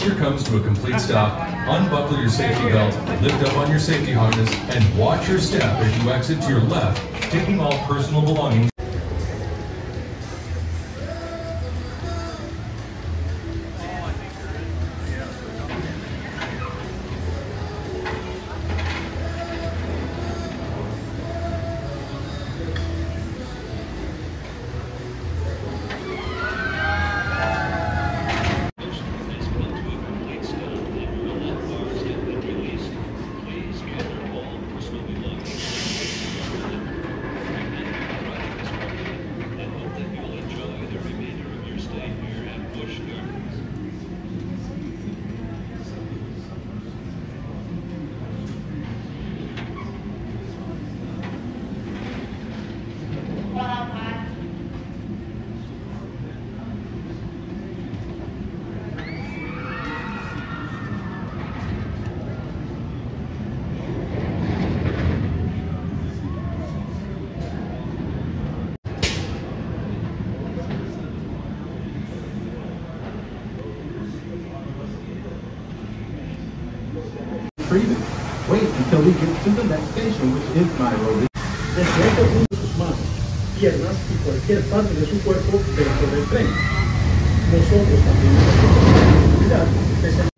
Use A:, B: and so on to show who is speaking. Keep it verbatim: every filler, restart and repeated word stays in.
A: once your comes to a complete stop, unbuckle your safety belt, lift up on your safety harness, and watch your step as you exit to your left, taking all personal belongings.
B: Wait until we get to the next station, which is my road. Desde sus manos, piernas y cualquier parte de su cuerpo dentro del tren. Nosotros también tenemos que cuidar,